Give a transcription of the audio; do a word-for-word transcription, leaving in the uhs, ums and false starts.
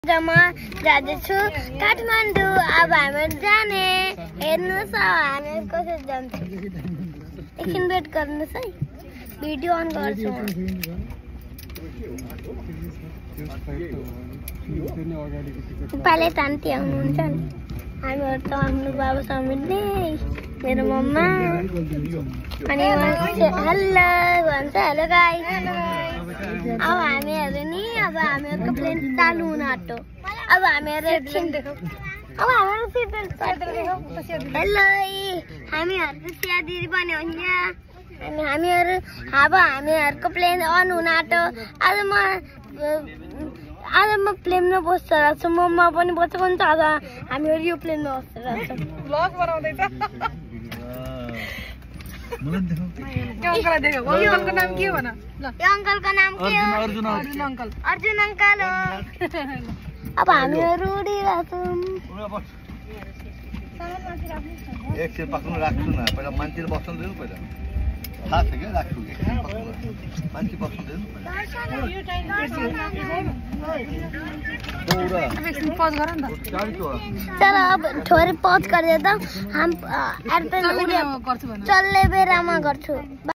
जमा जाँदैछु काठमाडौँ। अब हामी जाने हेर्नुहोस् हामी कसरी जान्छौँ। एकछिन वेट गर्नुहोस् है, भिडियो अन गर्छु। पाले तान्ती आउनुहुन्छ नि, हामीहरू त हाम्रो बाबा समितले मेरो मम्मा अनि हेलो भन्छ। हेलो गाइस, अब हामीहरू नि अब हामीहरूको प्लेन चालु हुन आँट्यो। अब हामीहरू एकछिन अब हामीहरू हेलो हामीहरूको स्यादिरी पनि हुन्छ। अनि हामीहरू अब हामीहरूको प्लेन अन हुन आँट्यो। आज म आज म प्लेनमा बस्छ रहेछु, मम्मा पनि बसेको हुन्छ। आज हामीहरू यो प्लेनमा बस्छ रहेछ। ब्लग बनाउँदैछ। अङ्कलको नाम के हो भन? यो अङ्कलको नाम के हो? अर्जुन अङ्कल। अर्जुन अङ्कल हो। अब हामीहरू उडिरहेछौँ। एकछिन पक्नु राख्छु न, पहिला मान्छेले बस्नु दिनु। पहिला थाहा छ क्या राख्छु, मान्छे बस्नु दिनु। चलो अब थोरै पज कर देता हम एयरप्लेन चलने बेलामा गर्छु।